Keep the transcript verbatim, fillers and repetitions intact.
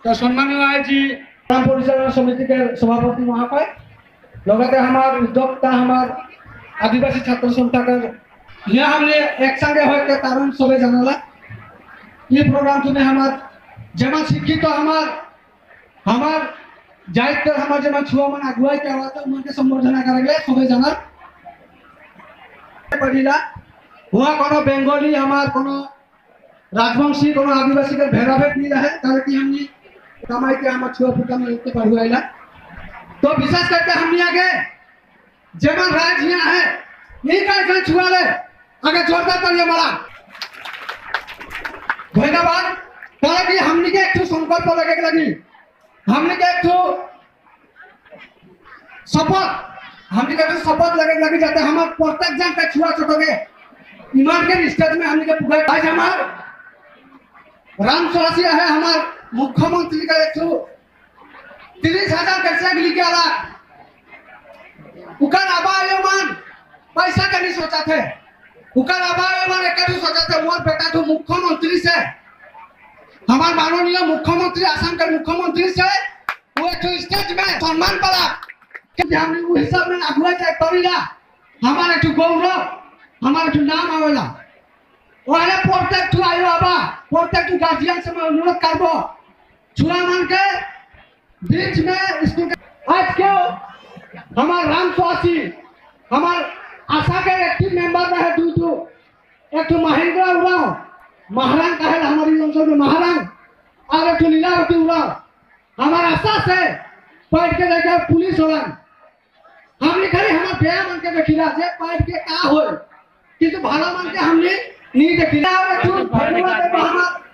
तो सम्मानीय आईजी ग्राम परिचालना समिति के सभापति महोदय लगते हमार उद्योक्ता हमार आदिवासी छात्र संस्था का यहाँ हमने एक संगे होते कारण सबे जानला ये प्रोग्राम तुम्हें हमार जमा शिक्षित तो हमार हमार जायत हमार जमा छुआ मन अगुवाई के आवाज मन के संबोधन करेंगे सबे जाना पड़ीला हुआ कोनो बेंगली हमार कोनो राजवंशी कोनो आदिवासी के भेदाभेद नहीं रहे कारण कि हमने कमाई के हम छुआ फुटा में इतने बढ़ हुआ तो विशेष करके हमने आगे जमन राज यहाँ है यही का छुआ ले आगे जोरदार करिए हमारा धन्यवाद कारण कि हमने के एक संकल्प लगे लगी हमने के एक शपथ हमने के शपथ लगे लगी जाते हम प्रत्येक जन का छुआ छोटोगे ईमान के स्टेज में हमने के पुकार आज हमार राम स्वासी है हमार मुख्यमंत्री का एक तीस हजार कैसे मिली के आला उकर आबायमान पैसा का नहीं सोचा थे उकर आबायमान एक नहीं सोचा थे मोर बेटा तो मुख्यमंत्री से हमार माननीय मुख्यमंत्री आसाम के मुख्यमंत्री से वो एक स्टेज में सम्मान पाला कि हमने वो हिसाब में अगुआ चाहे करीला हमारे तो गौरव हमारे तो नाम आवेला वाले प्रत्येक तू आयो आबा प्रत्येक तू गार्जियन से मैं अनुरोध करबो छुआ मन के बीच में स्कूल के आज क्यों हमार राम स्वासी हमार आशा के एक्टिव मेंबर में है दू दू एक तो महेंद्र उराव महारान का है हमारी अंचल में महारान और एक तो लीलावती उराव हमार आशा से पढ़ के लेके पुलिस होला हमने खाली हमार बेया मन के देखिला जे पढ़ के का होय किंतु भाला मन के हमने नहीं देखिला और एक तो धन्यवाद हमार